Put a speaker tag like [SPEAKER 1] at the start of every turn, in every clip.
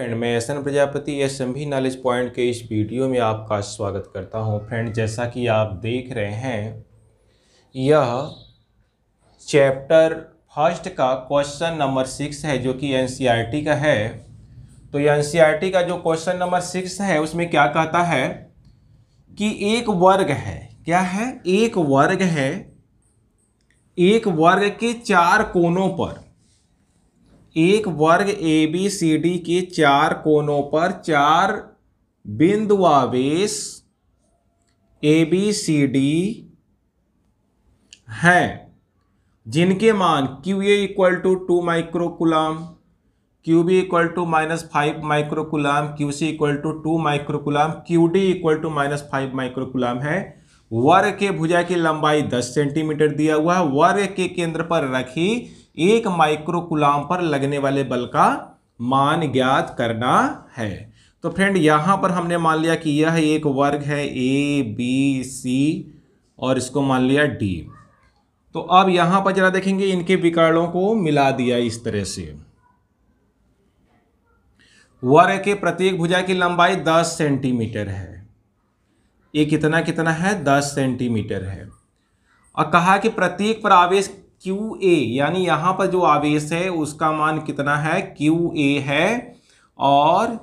[SPEAKER 1] Friend, मैं S N Prajapati SMB knowledge point के इस वीडियो में आपका स्वागत करता हूं। फ्रेंड, जैसा कि आप देख रहे हैं, यह चैप्टर फर्स्ट का क्वेश्चन नंबर 6 है जो कि एनसीईआरटी का है। तो ये एनसीईआरटी का जो क्वेश्चन नंबर 6 है उसमें क्या कहता है कि एक वर्ग है। क्या है? एक वर्ग है। एक वर्ग के चार कोनों पर, एक वर्ग ए बी सी डी के चार कोनों पर चार बिंदु आवेश ए बी सी डी हैं, जिनके मान Q A equal to 2 microcoulomb, Q B equal to -5 microcoulomb, Q C equal to 2 microcoulomb, Q D equal to -5 microcoulomb है। वर्ग के भुजा की लंबाई 10 सेंटीमीटर दिया हुआ है। वर्ग के केंद्र पर रखी 1 माइक्रोकुलाम पर लगने वाले बल का मान ज्ञात करना है। तो फ्रेंड, यहां पर हमने मान लिया कि यह एक वर्ग है ए बी सी और इसको मान लिया डी। तो अब यहां पर जरा देखेंगे, इनके विकर्णों को मिला दिया इस तरह से। वर्ग के प्रत्येक भुजा की लंबाई 10 सेंटीमीटर है। ये कितना कितना है? 10 सेंटीमीटर है। और कहा कि प्रत्येक पर आवेश क्यू ए, यानी यहां पर जो आवेश है उसका मान कितना है? क्यू ए है और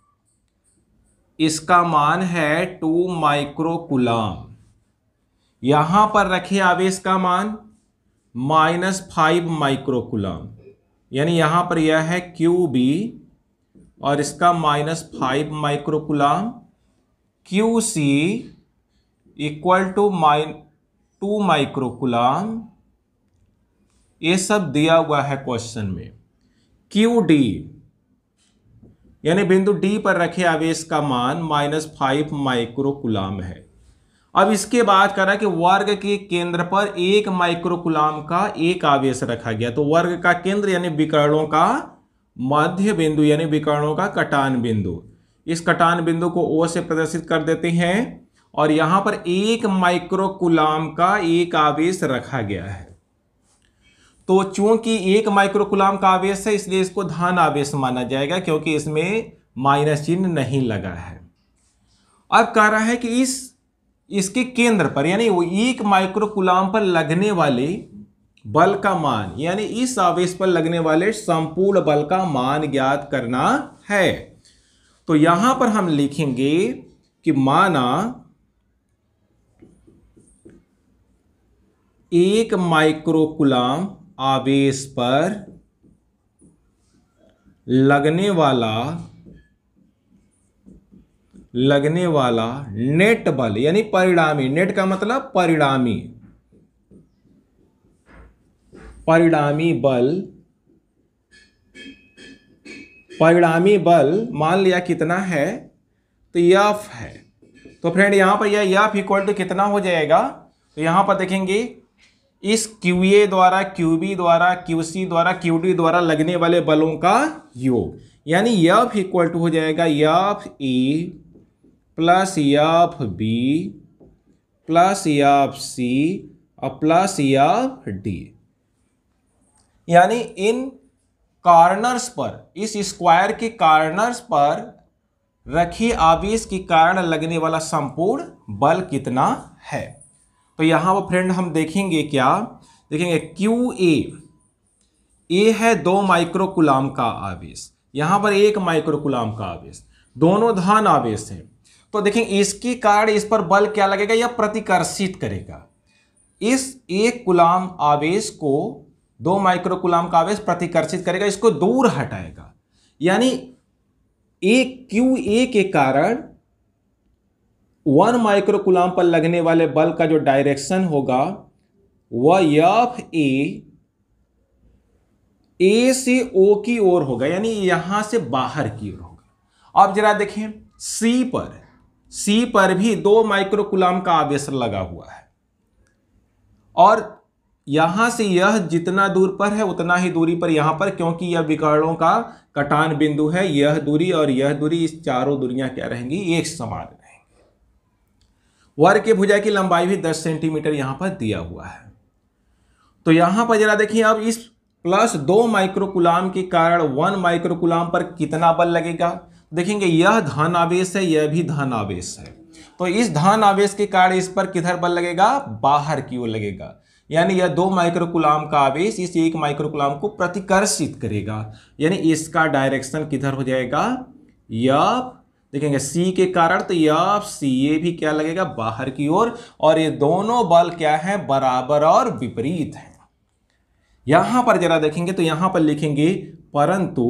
[SPEAKER 1] इसका मान है 2 माइक्रोकुलाम। यहां पर रखे आवेश का मान -5 माइक्रोकुलाम, यानी यहां पर यह है क्यू बी और इसका -5 microcoulomb. Q C equal to 2 microcoulomb. ये सब दिया हुआ है क्वेश्चन में। क्यू डी यानी बिंदु डी पर रखे आवेश का मान -5 माइक्रोकुलाम है। अब इसके बाद करा कि वर्ग के केंद्र पर 1 माइक्रोकुलाम का एक आवेश रखा गया। तो वर्ग का केंद्र यानी विकर्णों का मध्य बिंदु यानी विकर्णों का कटान बिंदु, इस कटान बिंदु को O से प्रदर्शित कर देते हैं और यहां पर 1 माइक्रोकुलाम का एक आवेश रखा गया है। तो चूंकि 1 माइक्रोकुलाम का आवेश है इसलिए इसको धन आवेश माना जाएगा, क्योंकि इसमें माइनस चिन्ह नहीं लगा है। अब कह रहा है कि इसके केंद्र पर यानी वो 1 माइक्रोकुलाम पर लगने वाले बल का मान, यानी इस आवेश पर लगने वाले संपूर्ण बल का मान ज्ञात करना है। तो यहां पर हम लिखेंगे कि माना 1 माइक्रोकुलाम आवेश पर लगने वाला नेट बल, यानी परिणामी, नेट का मतलब परिणामी बल मान लिया कितना है? तो F है। तो फ्रेंड, यहां पर यह F इक्वल टू कितना हो जाएगा? तो यहां पर देखेंगे, इस QA द्वारा, QB द्वारा, QC द्वारा, QD द्वारा लगने वाले बलों का योग, यानी F इक्वल टू हो जाएगा FA plus FB plus FC और प्लस FD। यानी इन कॉर्नर्स पर, इस स्क्वायर के कॉर्नर्स पर रखे आवेश के कारण लगने वाला संपूर्ण बल कितना है। तो यहां पर फ्रेंड हम देखेंगे, क्या देखेंगे? क्यू ए है 2 माइक्रोकुलाम का आवेश, यहां पर 1 माइक्रोकुलाम का आवेश, दोनों धन आवेश हैं। तो देखेंगे इसके कारण इस पर बल क्या लगेगा? यह प्रतिकर्षित करेगा। इस 1 कुलाम आवेश को 2 माइक्रोकुलाम का आवेश प्रतिकर्षित करेगा, इसको दूर हटाएगा। यानी एक क्यू ए के कारण 1 माइक्रोकुलाम पर लगने वाले बल का जो डायरेक्शन होगा वह ए से ओ की ओर होगा, यानी यहां से बाहर की ओर होगा। अब जरा देखें, सी पर भी 2 माइक्रोकुलाम का आवेश लगा हुआ है और यहां से यह जितना दूर पर है उतना ही दूरी पर यहां पर, क्योंकि यह विकर्णों का कटान बिंदु है, यह दूरी और यह दूरी, इस चारों दूरियां क्या रहेंगी? एक समान रहेंगी। वर्ग के भुजा की लंबाई भी 10 सेंटीमीटर यहां पर दिया हुआ है। तो यहां पर जरा देखिए, अब इस प्लस 2 माइक्रोकुलाम के कारण 1 माइक्रोकुलाम पर कितना बल लगेगा? देखेंगे यह धन आवेश है, यह भी धन आवेश है, तो इस धन आवेश के कारण इस पर किधर बल लगेगा? बाहर की ओर लगेगा। यानी यह 2 माइक्रोकुलाम का आवेश इस 1 माइक्रोकुलाम को प्रतिकर्षित करेगा, यानी इसका डायरेक्शन किधर हो जाएगा? यह देखेंगे सी के कारण, तो यह सी ये भी क्या लगेगा? बाहर की ओर। और ये दोनों बल क्या है? बराबर और विपरीत है। यहां पर जरा देखेंगे तो यहां पर लिखेंगे परंतु,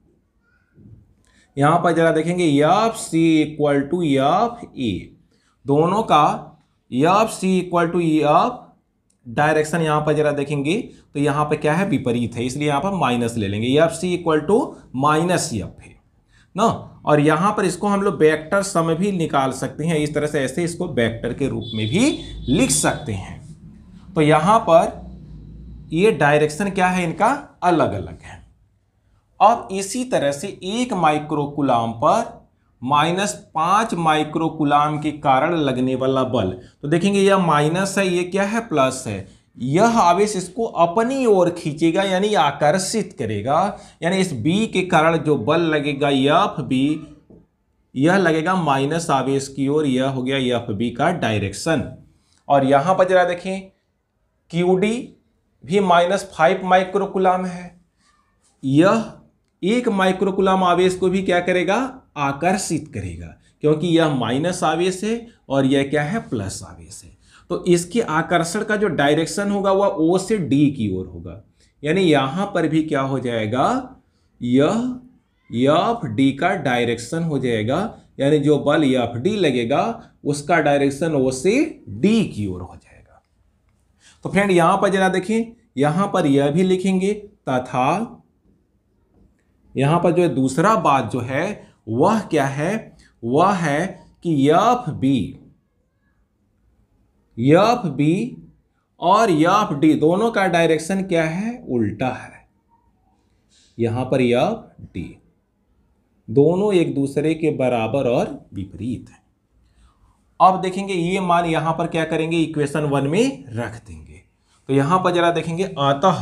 [SPEAKER 1] यहां पर जरा देखेंगे F C equal to F A, दोनों का F C equal to F, direction यहां पर जरा देखेंगे तो यहां पर क्या है? विपरीत है, इसलिए यहां पर माइनस ले लेंगे। F C equal to minus F है ना। और यहां पर इसको हम लोग वेक्टर सम भी निकाल सकते हैं, इस तरह से ऐसे इसको वेक्टर के रूप में भी लिख सकते हैं। तो यहां पर ये डायरेक्शन क्या है? इनका अलग अलग है। अब इसी तरह से 1 माइक्रोकुलाम पर -5 माइक्रोकुलाम के कारण लगने वाला बल, तो देखेंगे यह माइनस है, ये क्या है? प्लस है। यह आवेश इसको अपनी ओर खींचेगा, यानी आकर्षित करेगा, यानी इस बी के कारण जो बल लगेगा एफ बी, यह लगेगा माइनस आवेश की ओर, यह हो गया एफ बी का डायरेक्शन। और यहां पर जरा देखें क्यू डी भी -5 माइक्रोकुलाम है, यह 1 माइक्रोकुलाम आवेश को भी क्या करेगा? आकर्षित करेगा, क्योंकि यह माइनस आवेश है और यह क्या है? प्लस आवेश है। तो इसके आकर्षण का जो डायरेक्शन होगा वह ओ से डी की ओर होगा, यानी यहां पर भी क्या हो जाएगा? यह एफ डी का डायरेक्शन हो जाएगा, यानी जो बल एफ डी लगेगा उसका डायरेक्शन ओ से डी की ओर हो जाएगा। तो फ्रेंड यहां पर जरा देखिए, यहां पर यह भी लिखेंगे तथा यहां पर जो दूसरा बात जो है वह क्या है? वह है कि एफ बी और एफ डी दोनों का डायरेक्शन क्या है? उल्टा है। यहां पर एफ डी दोनों एक दूसरे के बराबर और विपरीत है। अब देखेंगे ये मान यहां पर क्या करेंगे? इक्वेशन 1 में रख देंगे। तो यहां पर जरा देखेंगे, अतः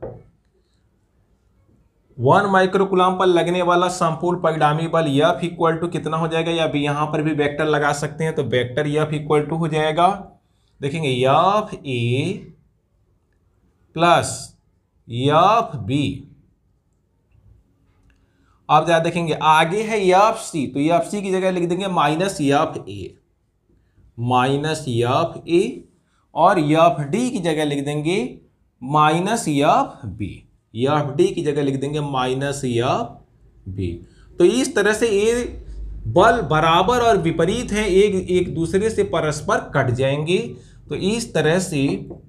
[SPEAKER 1] 1 माइक्रोकुलाम पर लगने वाला संपूर्ण परिणामी बल F इक्वल टू कितना हो जाएगा? या भी यहां पर भी वेक्टर लगा सकते हैं, तो वेक्टर F इक्वल टू हो जाएगा, देखेंगे F A plus F B. आप जरा देखेंगे आगे है एफ सी, तो एफ सी की जगह लिख देंगे माइनस एफ ए, और एफ डी की जगह लिख देंगे minus F B, F D की जगह लिख देंगे माइनस एफ बी। तो इस तरह से ये बल बराबर और विपरीत हैं, एक दूसरे से परस्पर कट जाएंगे। तो इस तरह से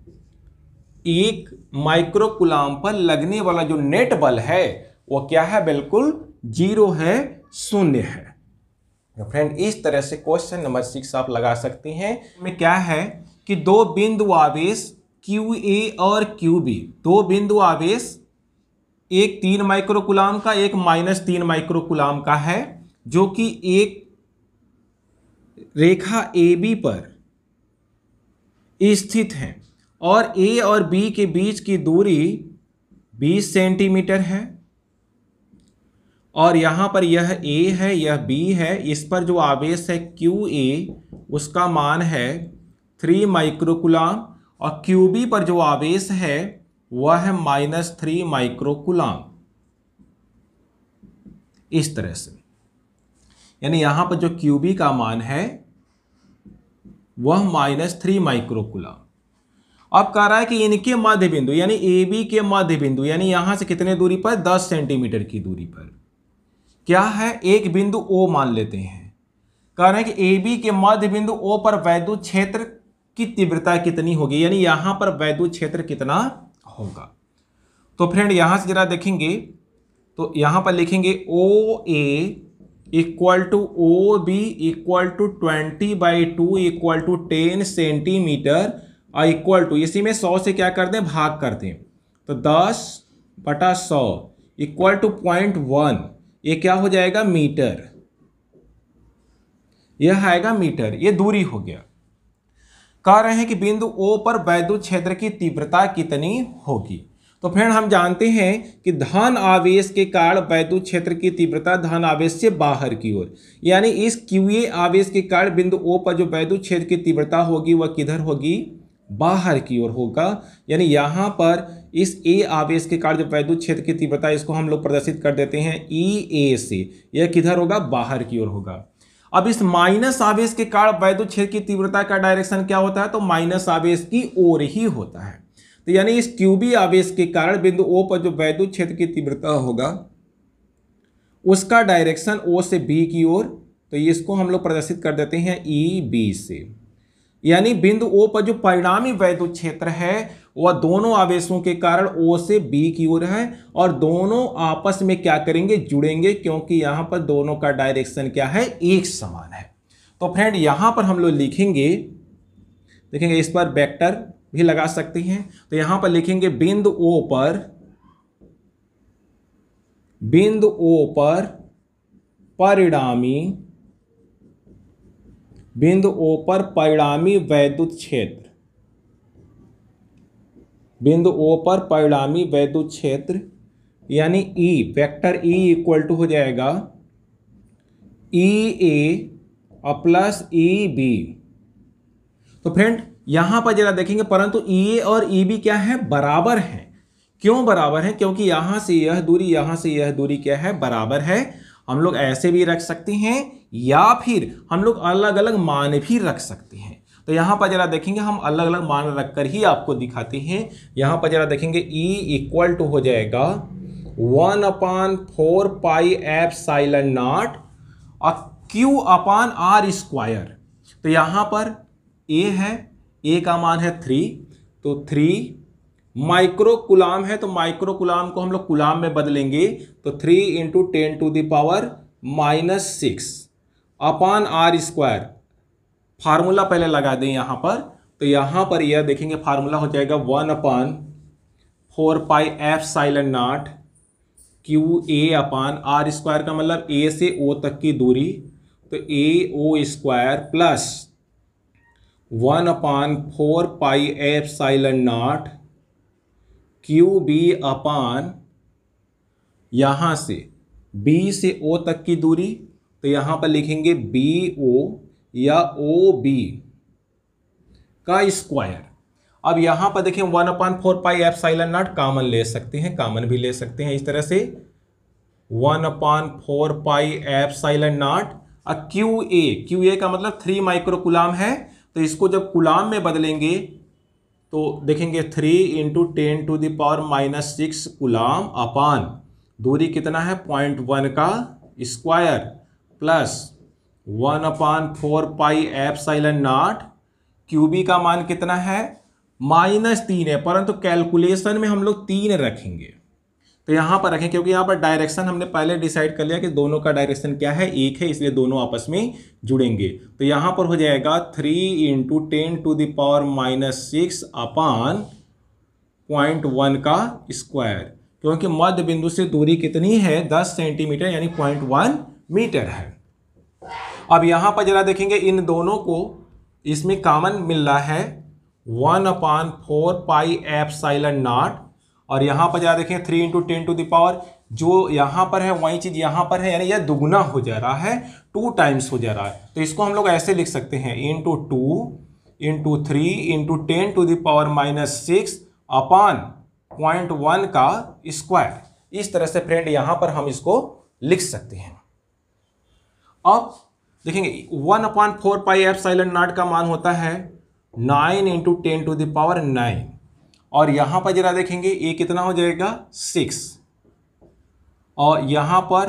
[SPEAKER 1] 1 माइक्रोकुलाम पर लगने वाला जो नेट बल है वो क्या है? बिल्कुल 0 है, शून्य है। तो फ्रेंड इस तरह से क्वेश्चन नंबर 6 आप लगा सकते हैं। में क्या है कि 2 बिंदु आवेश क्यू ए और क्यू बी, 2 बिंदु आवेश, एक 3 माइक्रोकुलाम का, एक -3 माइक्रोकुलाम का है, जो कि एक रेखा ए बी पर स्थित है और ए और बी के बीच की दूरी 20 सेंटीमीटर है। और यहां पर यह ए है, यह बी है, इस पर जो आवेश है क्यू ए उसका मान है 3 माइक्रोकुलाम, और क्यू बी पर जो आवेश है वह है -3 माइक्रोकुलाम। इस तरह से यानी यहां पर जो क्यू बी का मान है वह -3 माइक्रोकुलाम। अब कह रहा है कि इनके मध्य बिंदु यानी ए बी के मध्य बिंदु, यानी यहां से कितने दूरी पर? 10 सेंटीमीटर की दूरी पर क्या है? एक बिंदु ओ मान लेते हैं। कह रहे हैं कि ए बी के मध्य बिंदु ओ पर वैद्युत क्षेत्र की तीव्रता कितनी होगी, यानी यहां पर वैद्युत क्षेत्र कितना होगा। तो फ्रेंड यहां से जरा देखेंगे तो यहां पर लिखेंगे O A equal to O B equal to 20/2 equal to 10 centimetre और इक्वल टू, इसी में 100 से क्या कर दें? भाग कर दें, तो 10/100 इक्वल टू 0.1, ये क्या हो जाएगा? मीटर। यह आएगा मीटर, ये दूरी हो गया। कह रहे हैं कि बिंदु ओ पर वैद्युत क्षेत्र की तीव्रता कितनी होगी। तो फ्रेंड हम जानते हैं कि धन आवेश के कारण वैद्युत क्षेत्र की तीव्रता धन आवेश से बाहर की ओर, यानी इस QA आवेश के कारण बिंदु O पर जो वैद्युत क्षेत्र की तीव्रता होगी वह किधर होगी, बाहर की ओर होगा। यानी यहाँ पर इस A आवेश के कारण जो वैद्युत क्षेत्र की तीव्रता, इसको हम लोग प्रदर्शित कर देते हैं EA से, यह किधर होगा, बाहर की ओर होगा। अब इस माइनस आवेश के कारण वैद्युत क्षेत्र की तीव्रता का डायरेक्शन क्या होता है, तो माइनस आवेश की ओर ही होता है। तो यानी इस QB आवेश के कारण बिंदु O पर जो वैद्युत क्षेत्र की तीव्रता होगा उसका डायरेक्शन O से B की ओर, तो इसको हम लोग प्रदर्शित कर देते हैं EB से। यानी बिंदु O पर जो परिणामी वैद्युत क्षेत्र है वह दोनों आवेशों के कारण O से B की ओर है और दोनों आपस में क्या करेंगे, जुड़ेंगे, क्योंकि यहां पर दोनों का डायरेक्शन क्या है, एक समान है। तो फ्रेंड यहां पर हम लोग लिखेंगे, देखेंगे इस पर वेक्टर भी लगा सकते हैं। तो यहां पर लिखेंगे बिंदु O पर परिणामी, बिंदु O पर परिणामी वैद्युत क्षेत्र, बिंदु O पर परिणामी वैद्युत क्षेत्र यानी E, vector E equal to हो जाएगा EA प्लस EB। तो फ्रेंड यहां पर जरा देखेंगे, परंतु EA और EB क्या है, बराबर हैं। क्यों बराबर है, क्योंकि यहां से यह दूरी, यहां से यह दूरी क्या है, बराबर है। हम लोग ऐसे भी रख सकते हैं या फिर हम लोग अलग अलग मान भी रख सकते हैं। तो यहां पर जरा देखेंगे, हम अलग अलग मान रखकर ही आपको दिखाते हैं। यहां पर जरा देखेंगे E इक्वल टू हो जाएगा 1/4 पाई एप्सिलॉन नॉट और Q अपान R स्क्वायर। तो यहां पर A है, A का मान है 3, तो 3 माइक्रो कुलाम है, तो माइक्रो कुलाम को हम लोग कुलाम में बदलेंगे, तो 3 × 10⁻⁻6 अपान R स्क्वायर। फार्मूला पहले लगा दें यहां पर, तो यहां पर यह देखेंगे फार्मूला हो जाएगा 1/4 pi epsilon naught QA upon R square, का मतलब A से O तक की दूरी, तो AO square plus 1/4 pi epsilon naught QB upon यहां से B से O तक की दूरी, तो यहां पर लिखेंगे BO या OB का स्क्वायर। अब यहां पर देखें 1/4 पाई एप्सिलॉन नॉट कॉमन ले सकते हैं, कॉमन भी ले सकते हैं इस तरह से 1/4 पाई एप्सिलॉन नॉट। अब QA का मतलब 3 माइक्रो कुलाम है, तो इसको जब कुलाम में बदलेंगे तो देखेंगे 3 × 10⁻⁻6 कुलाम अपान दूरी कितना है 0.1 का square plus 1/4 pi epsilon naught. QB का मान कितना है, -3 है, परंतु कैलकुलेशन में हम लोग 3 रखेंगे, तो यहां पर रखें क्योंकि यहां पर डायरेक्शन हमने पहले डिसाइड कर लिया कि दोनों का डायरेक्शन क्या है, एक है, इसलिए दोनों आपस में जुड़ेंगे। तो यहां पर हो जाएगा 3 × 10⁻⁻6 अपान 0.1 का स्क्वायर, क्योंकि मध्य बिंदु से दूरी कितनी है 10 सेंटीमीटर यानी 0.1 मीटर है। अब यहां पर जरा देखेंगे इन दोनों को इसमें कॉमन मिल रहा है 1/4 पाई एप्सिलॉन नॉट, और यहां पर जरा देखें 3 × 10⁻, जो यहां पर है वही चीज यहां पर है, यानी यह दुगुना हो जा रहा है, 2 टाइम्स हो जा रहा है। तो इसको हम लोग ऐसे लिख सकते हैं 2 × 3 × 10⁻⁻6 अपान 0.1 का स्क्वायर। इस तरह से फ्रेंड यहां पर हम इसको लिख सकते हैं। अब देखेंगे 1/4 पाई एप्सिलॉन नॉट का मान होता है 9 × 10⁹, और यहां पर जरा देखेंगे ये कितना हो जाएगा 6, और यहां पर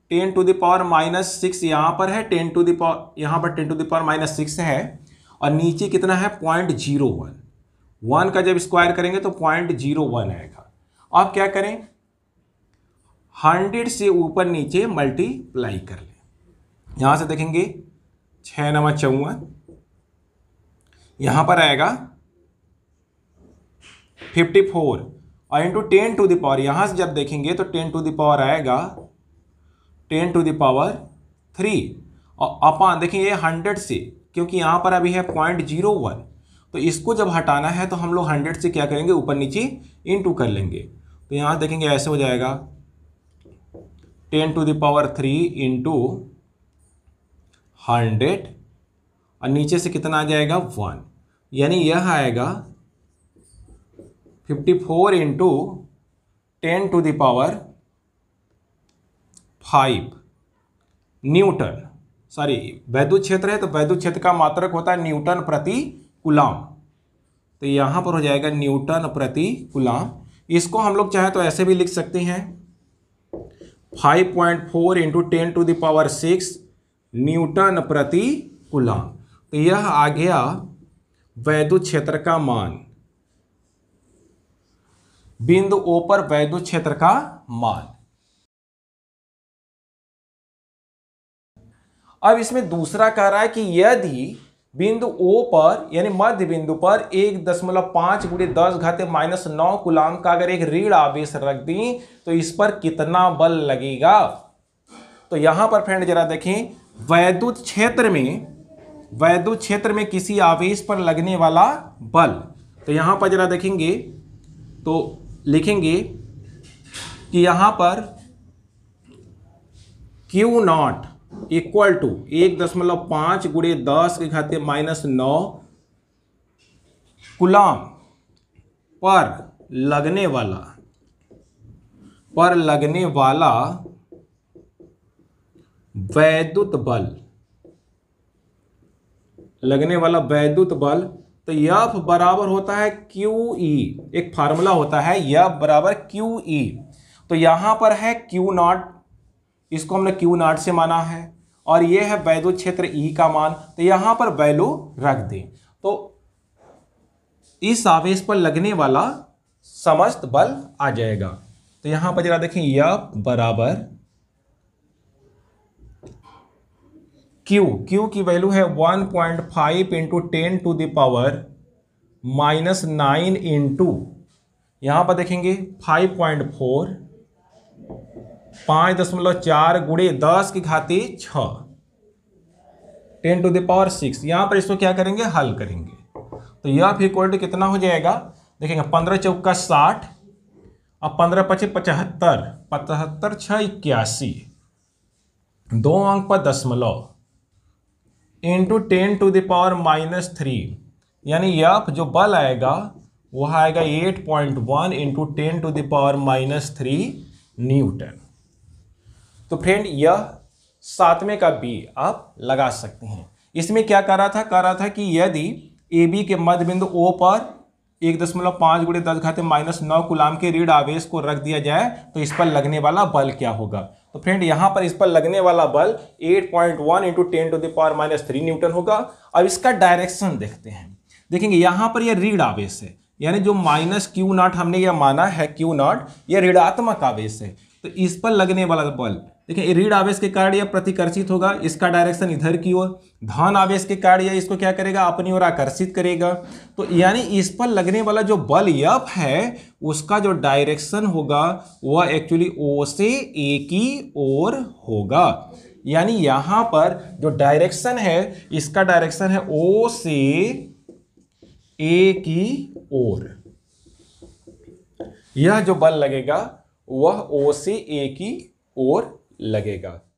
[SPEAKER 1] 10⁻⁻6 यहां पर है, यहां पर 10⁻⁻6 है, और नीचे कितना है 0.01। 1 का जब स्क्वायर करेंगे तो 0.01 आएगा। अब क्या करें, 100 से ऊपर नीचे मल्टीप्लाई कर लें। यहां से देखेंगे 6 × 54, यहां पर आएगा 54, और इंटू 10⁻, यहां से जब देखेंगे तो 10⁻ आएगा 10⁻3, और अपान देखिए ये 100 से, क्योंकि यहां पर अभी है 0.01, तो इसको जब हटाना है तो हम लोग 100 से क्या करेंगे ऊपर नीचे इंटू कर लेंगे, तो यहाँ देखेंगे ऐसे हो जाएगा 10⁻³ इंटू 100 और नीचे से कितना आ जाएगा 1, यानी यह आएगा 54 इंटू 10⁵ न्यूटन। सॉरी, वैद्युत क्षेत्र है तो वैद्युत क्षेत्र का मात्रक होता है न्यूटन प्रति कूलाम, तो यहां पर हो जाएगा न्यूटन प्रति कूलाम। इसको हम लोग चाहे तो ऐसे भी लिख सकते हैं 5.4 इंटू 10⁶ न्यूटन प्रति कूलाम। तो यह आ गया वैद्युत क्षेत्र का मान, बिंदु O पर वैद्युत क्षेत्र का मान। अब इसमें दूसरा कह रहा है कि यदि बिंदु O पर यानी मध्य बिंदु पर 1.5 × 10⁻⁹ कूलाम का अगर एक ऋण आवेश रख दी तो इस पर कितना बल लगेगा। तो यहां पर फ्रेंड जरा देखें, वैद्युत क्षेत्र में किसी आवेश पर लगने वाला बल, तो यहां पर जरा देखेंगे तो लिखेंगे कि यहां पर Q0 इक्वल टू 1.5 × 10⁻⁹ कूलाम पर लगने वाला वैद्युत बल, तो F बराबर होता है QE, एक फार्मूला होता है F बराबर QE। तो यहां पर है Q0, इसको हमने Q0 से माना है, और ये है वैद्युत क्षेत्र E का मान, तो यहां पर वैल्यू रख दें तो इस आवेश पर लगने वाला समस्त बल आ जाएगा। तो यहां पर जरा देखें, F बराबर Q की वैल्यू है 1.5 इंटू 10⁻⁹ इंटू, यहां पर देखेंगे 5.4 5.4 × 10⁶ यहां पर इसको क्या करेंगे, हल करेंगे तो यह इक्वल टू कितना हो जाएगा, देखेंगे 15 चौका 60 और 15 पचे 75, 75 6 81, 2 अंक पर दशमलव इंटू 10⁻⁻3, यानी F जो बल आएगा वह आएगा 8.1 इंटू 10⁻⁻3 न्यूटन। तो फ्रेंड यह 7वें का बी आप लगा सकते हैं। इसमें क्या कह रहा था कि यदि AB के मध्य बिंदु O पर 1.5 × 10⁻⁹ कूलाम के ऋण आवेश को रख दिया जाए तो इस पर लगने वाला बल क्या होगा। तो फ्रेंड यहां पर इस पर लगने वाला बल 8.1 इंटू 10⁻⁻3 न्यूटन होगा। अब इसका डायरेक्शन देखते हैं, देखेंगे यहां पर यह ऋण आवेश है, यानी जो -Q0 हमने यह माना है Q0 यह ऋणात्मक आवेश है, तो इस पर लगने वाला बल देखिए ऋण आवेश के कारण यह प्रतिकर्षित होगा, इसका डायरेक्शन इधर की ओर, धन आवेश के कारण यह इसको क्या करेगा, अपनी ओर आकर्षित करेगा। तो यानी इस पर लगने वाला जो बल F है उसका जो डायरेक्शन होगा वह एक्चुअली O से A की ओर होगा। यानी यहां पर जो डायरेक्शन है इसका डायरेक्शन है O से A की ओर, यह जो बल लगेगा वह O से A की ओर लगेगा।